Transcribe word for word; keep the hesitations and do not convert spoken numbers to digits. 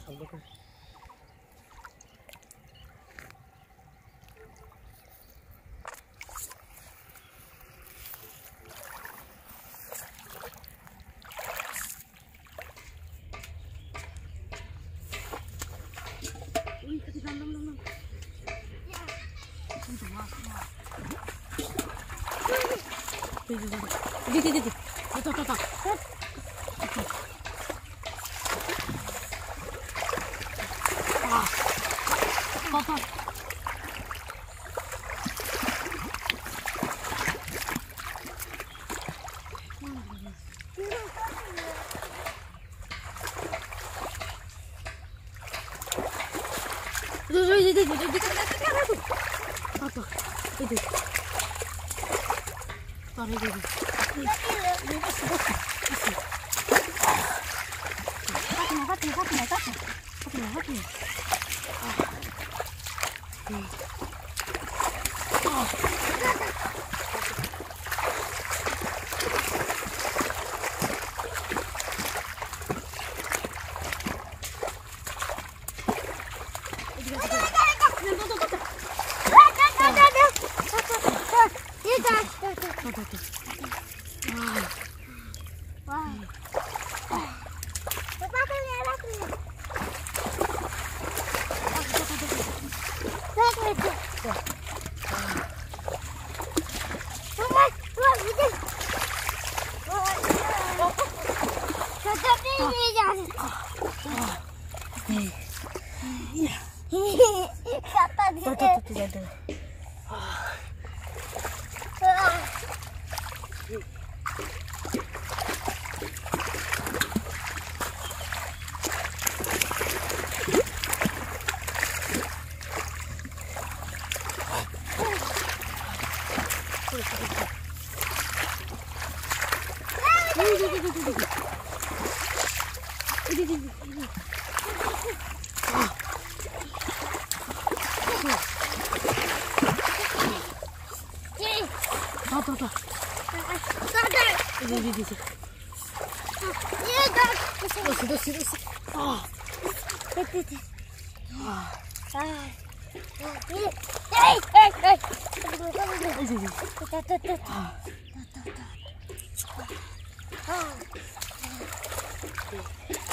Uy, kasi lang lang lang. Di, di, di, di. Ito, ito, ito. Ah. Papa. Itu, itu, itu, itu, itu, apa? Itu. Tarik itu. Ini kasih, kasih, kasih. Kasih, kasih, kasih, kasih, kasih, kasih. Ah. Ah. Kata dia. Tuh, tuh, tuh, tuh, tuh. Tuh, tuh, tuh. Ini, ini, ini. Iya, dah. Terus, terus, terus. Ah. Ah. Ah. Hei, hei, hei. Ini, ini. Tuh, tuh, tuh. Ah. Tuh, tuh, tuh. Ah.